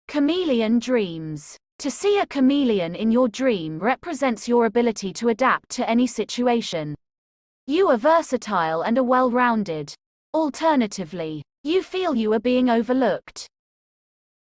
Chameleon Dreams. To see a chameleon in your dream represents your ability to adapt to any situation. You are versatile and are well-rounded. Alternatively, you feel you are being overlooked.